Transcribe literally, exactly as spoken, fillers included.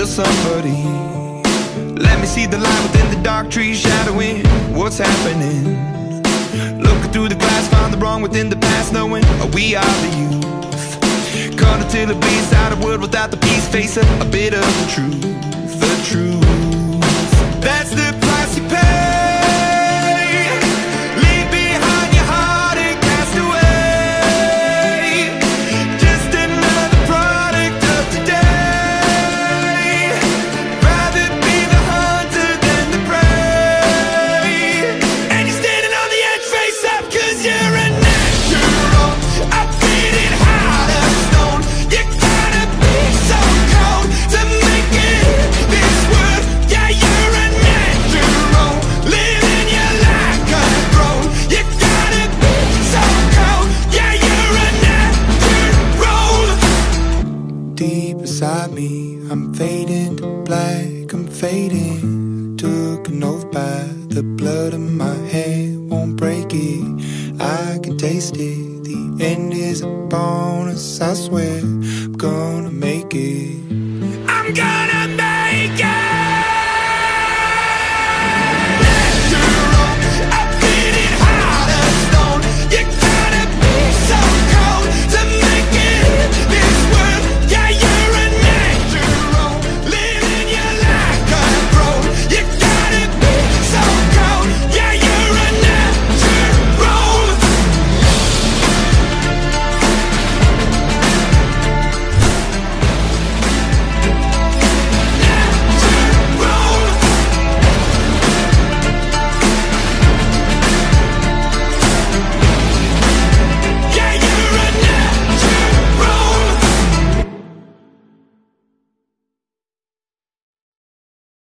somebody. Let me see the light within the dark trees shadowing what's happening. Looking through the glass, found the wrong within the past, knowing we are the youth. Caught until the beast inside a world without the peace, facing a bit of the truth. The truth, that's the price you pay. Beside me, I'm fading to black, I'm fading. Took an oath by the blood in my hand, won't break it, I can taste it. The end is a bonus, I swear I'm gonna make it.